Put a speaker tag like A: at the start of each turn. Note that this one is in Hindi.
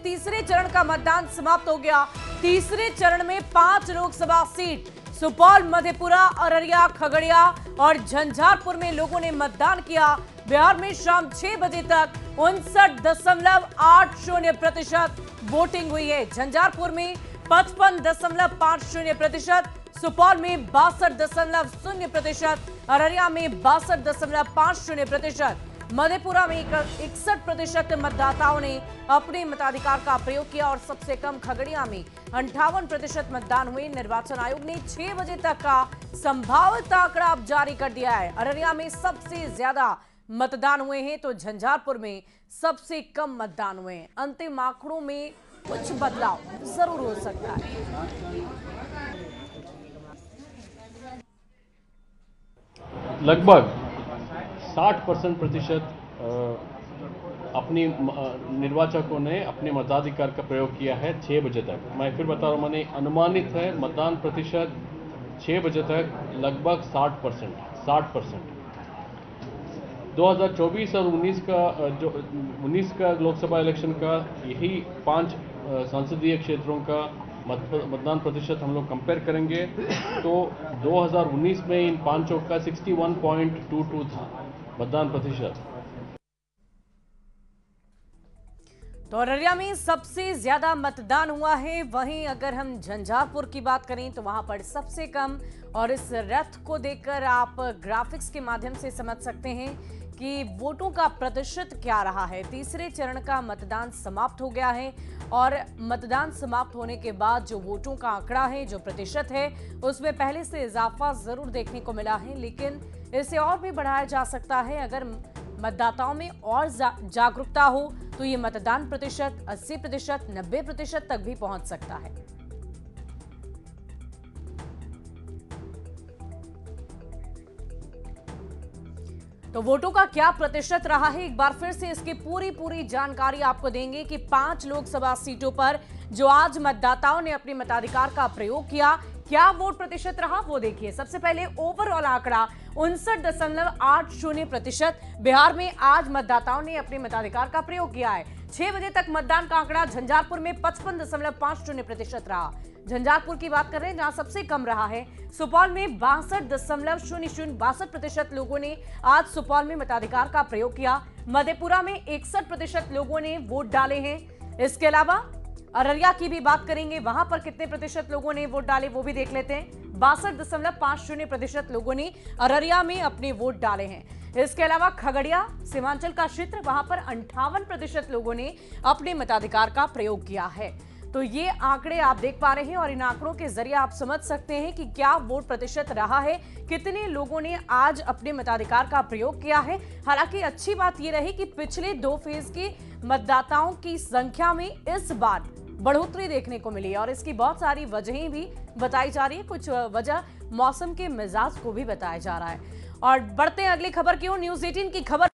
A: तीसरे चरण का मतदान समाप्त हो गया। तीसरे चरण में 5 लोकसभा सीट सुपौल, मधेपुरा, अररिया, खगड़िया और झंझारपुर में लोगों ने मतदान किया। बिहार में शाम 6 बजे तक 59.80% वोटिंग हुई है। झंझारपुर में 55.50%, सुपौल में 62.0%, अररिया में 62.50%, मधेपुरा में 61% मतदाताओं ने अपने मताधिकार का प्रयोग किया और सबसे कम खगड़िया में 58% मतदान हुए। निर्वाचन आयोग ने 6 बजे तक का संभावित आंकड़ा अब जारी कर दिया है। अररिया में सबसे ज्यादा मतदान हुए हैं तो झंझारपुर में सबसे कम मतदान हुए हैं। अंतिम आंकड़ों में कुछ बदलाव जरूर हो सकता है।
B: लगभग 60% अपनी निर्वाचकों ने अपने मताधिकार का प्रयोग किया है 6 बजे तक। मैं फिर बता रहा हूँ, मैंने अनुमानित है मतदान प्रतिशत 6 बजे तक लगभग 60%। 2024 और 19 का लोकसभा इलेक्शन का यही 5 संसदीय क्षेत्रों का मतदान प्रतिशत हम लोग कंपेयर करेंगे तो 2019 में इन पांचों का 61.22 था मतदान प्रतिशत।
A: तो अररिया में सबसे ज्यादा मतदान हुआ है। वहीं अगर हम झंझारपुर की बात करें तो वहां पर सबसे कम, और इस रथ को देखकर आप ग्राफिक्स के माध्यम से समझ सकते हैं कि वोटों का प्रतिशत क्या रहा है। तीसरे चरण का मतदान समाप्त हो गया है और मतदान समाप्त होने के बाद जो वोटों का आंकड़ा है, जो प्रतिशत है, उसमें पहले से इजाफा जरूर देखने को मिला है, लेकिन इसे और भी बढ़ाया जा सकता है। अगर मतदाताओं में और जागरूकता हो तो ये मतदान प्रतिशत 80%, 90% तक भी पहुंच सकता है। तो वोटों का क्या प्रतिशत रहा है, एक बार फिर से इसकी पूरी जानकारी आपको देंगे कि 5 लोकसभा सीटों पर जो आज मतदाताओं ने अपने मताधिकार का प्रयोग किया, क्या वोट प्रतिशत रहा वो देखिए। सबसे पहले ओवरऑल आंकड़ा 59.80%। बिहार में आज मतदाताओं ने अपने मताधिकार का प्रयोग किया है। 6 बजे तक मतदान का आंकड़ा झंझारपुर में 55.50% रहा। झंझारपुर की बात कर रहे हैं जहां सबसे कम रहा है। सुपौल में 62.0062% लोगों ने आज सुपौल में मताधिकार का प्रयोग किया। मधेपुरा में 61% लोगों ने वोट डाले हैं। इसके अलावा अररिया की भी बात करेंगे, वहां पर कितने प्रतिशत लोगों ने वोट डाले वो भी देख लेते हैं। 62.50% लोगों ने अररिया में अपने वोट डाले हैं। इसके अलावा खगड़िया सीमांचल का क्षेत्र, वहां पर 58% लोगों ने अपने मताधिकार का प्रयोग किया है। तो ये आंकड़े आप देख पा रहे हैं और इन आंकड़ों के जरिए आप समझ सकते हैं कि क्या वोट प्रतिशत रहा है, कितने लोगों ने आज अपने मताधिकार का प्रयोग किया है। हालांकि अच्छी बात यह रही कि पिछले 2 फेज के मतदाताओं की संख्या में इस बार बढ़ोतरी देखने को मिली और इसकी बहुत सारी वजहें भी बताई जा रही है। कुछ वजह मौसम के मिजाज को भी बताया जा रहा है। और बढ़ते हैं अगली खबर की ओर। न्यूज़ 18 की खबर